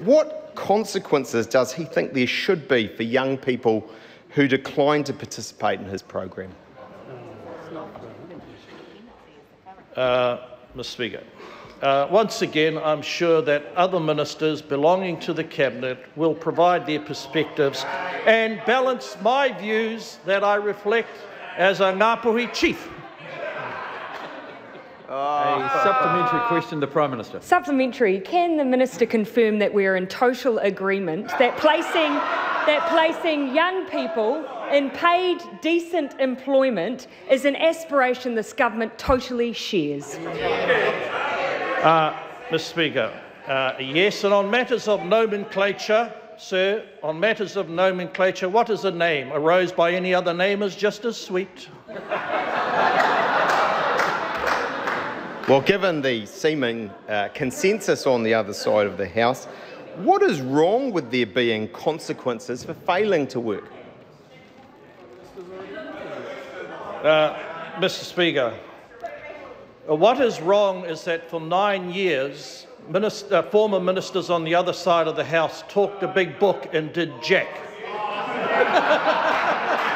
What consequences does he think there should be for young people who decline to participate in his program? Mr. Speaker, once again, I'm sure that other ministers belonging to the Cabinet will provide their perspectives and balance my views that I reflect as a Ngāpuhi chief. A supplementary question, the Prime Minister. Supplementary. Can the Minister confirm that we are in total agreement that placing young people in paid, decent employment is an aspiration this government totally shares? Mr. Speaker, yes, and on matters of nomenclature, sir, on matters of nomenclature, what is a name? A rose by any other name is just as sweet. Well, given the seeming consensus on the other side of the House, what is wrong with there being consequences for failing to work? Mr. Speaker, what is wrong is that for 9 years, former ministers on the other side of the House talked a big book and did jack.